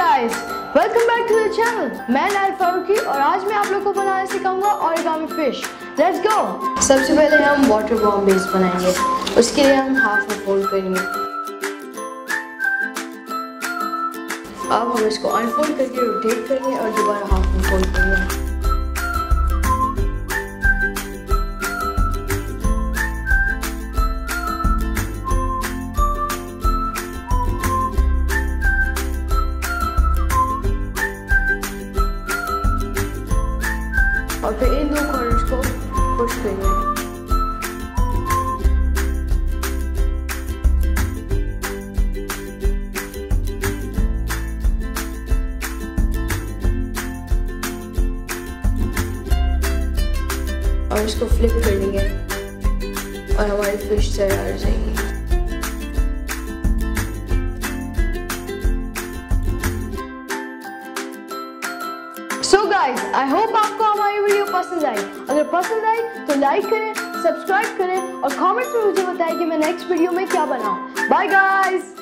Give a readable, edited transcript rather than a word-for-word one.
Guys, welcome back to the channel. मैं नाइल की और आज मैं आप लोग को बनाना सिखाऊंगा ओरिगामी फिश। Let's go. सबसे पहले हम वाटर बॉम्ब बेस बनाएंगे। उसके लिए हम हाफ में फोल्ड करेंगे। अब हम इसको अनफोल्ड करके रोटेट करेंगे और दोबारा हाफ में फोल्ड करेंगे। और फिर इन दो कॉर्नर्स को पुश करेंगे। और इसको फ्लिप कर देंगे और हमारी फिश तैयार हो जाएगी। सो गाइस, आई होप आपको हमारी वीडियो पसंद आई। अगर पसंद आई तो लाइक करें, सब्सक्राइब करें और कमेंट्स में मुझे बताएं कि मैं नेक्स्ट वीडियो में क्या बनाऊं। Bye guys.